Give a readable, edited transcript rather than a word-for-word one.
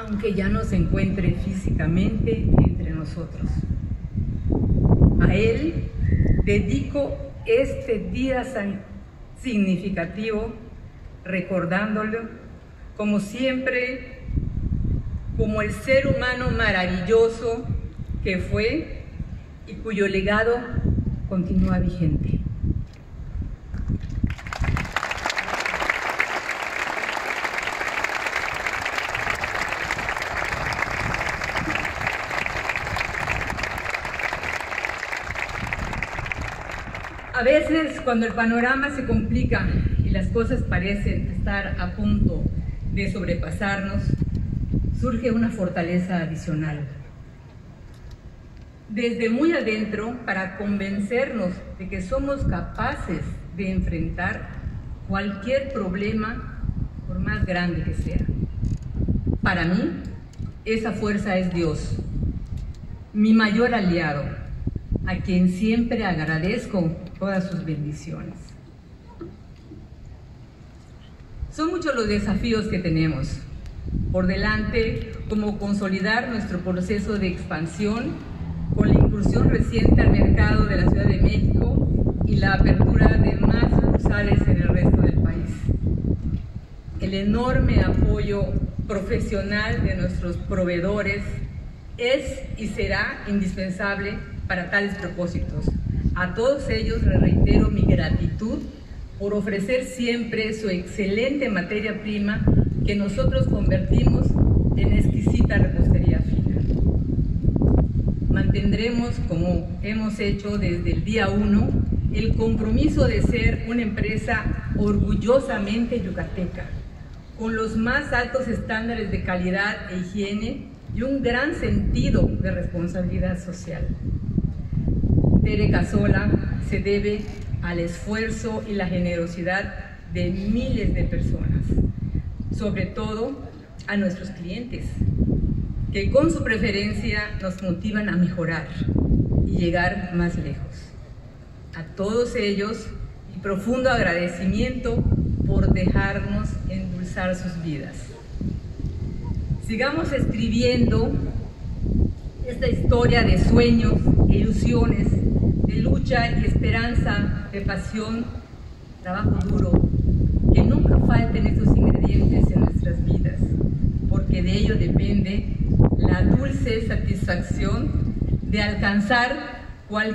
aunque ya no se encuentre físicamente entre nosotros. A él dedico este día tan significativo, recordándolo, como siempre, como el ser humano maravilloso que fue y cuyo legado continúa vigente. A veces, cuando el panorama se complica y las cosas parecen estar a punto de sobrepasarnos, surge una fortaleza adicional. Desde muy adentro, para convencernos de que somos capaces de enfrentar cualquier problema, por más grande que sea. Para mí, esa fuerza es Dios, mi mayor aliado, a quien siempre agradezco todas sus bendiciones. Son muchos los desafíos que tenemos por delante, como consolidar nuestro proceso de expansión con la incursión reciente al mercado de la Ciudad de México y la apertura de más sucursales en el resto del país. El enorme apoyo profesional de nuestros proveedores es y será indispensable para tales propósitos. A todos ellos les reitero mi gratitud por ofrecer siempre su excelente materia prima que nosotros convertimos en exquisita repostería fina. Mantendremos, como hemos hecho desde el día 1, el compromiso de ser una empresa orgullosamente yucateca, con los más altos estándares de calidad e higiene y un gran sentido de responsabilidad social. Tere Casola se debe al esfuerzo y la generosidad de miles de personas, sobre todo a nuestros clientes, que con su preferencia nos motivan a mejorar y llegar más lejos. A todos ellos, mi profundo agradecimiento por dejarnos endulzar sus vidas. Sigamos escribiendo esta historia de sueños, de ilusiones, de lucha y esperanza, de pasión, trabajo duro, que nunca falten estos ingredientes en nuestras vidas, porque de ello depende la dulce satisfacción de alcanzar